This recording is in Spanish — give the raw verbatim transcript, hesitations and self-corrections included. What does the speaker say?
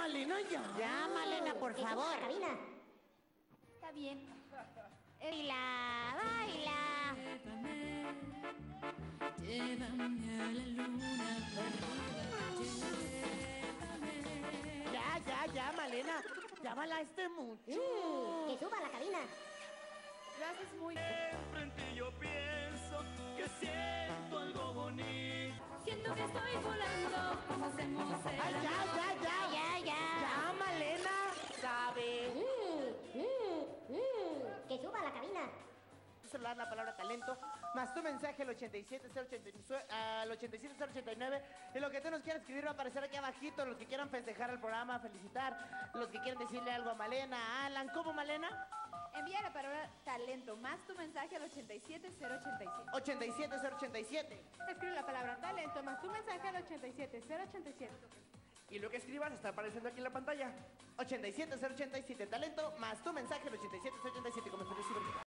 Malena, ya. Ya, Malena, por Que suba favor. a la cabina. Está bien. Baila, baila. Llévame a la luna Ya, ya, ya, Malena. Ya balaste mucho. Mm, que suba a la cabina. Lo haces muy... Frente yo pienso que siento algo bonito. Siento que estoy volando, como hacemos el Ay, ya, ya, ya. Ya, ya. Ya, Malena. Sabe. Mm, mm, mm, que suba a la cabina. Celular la palabra talento, más tu mensaje al ochenta y siete cero ochenta y nueve, al ochenta y siete cero ochenta y nueve, y lo que tú nos quieras escribir va a aparecer aquí abajito, los que quieran festejar el programa, felicitar, los que quieran decirle algo a Malena, a Alan. ¿Cómo, Malena? Envía la palabra talento más tu mensaje al ochenta y siete cero ochenta y siete. ochenta y siete cero ochenta y siete. Escribe la palabra talento más tu mensaje al ochenta y siete cero ochenta y siete. Y lo que escribas está apareciendo aquí en la pantalla. ochenta y siete cero ochenta y siete, talento, más tu mensaje al ochenta y siete cero ochenta y siete, como